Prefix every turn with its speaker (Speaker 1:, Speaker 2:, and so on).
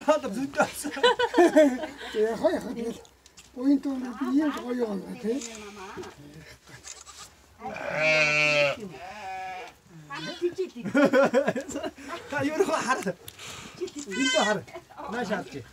Speaker 1: 나도 진짜.
Speaker 2: 제가 허약하게 포인트는 이해 고용 같아.
Speaker 1: 다 이러고 하라. 진짜 하라. 나 샷지.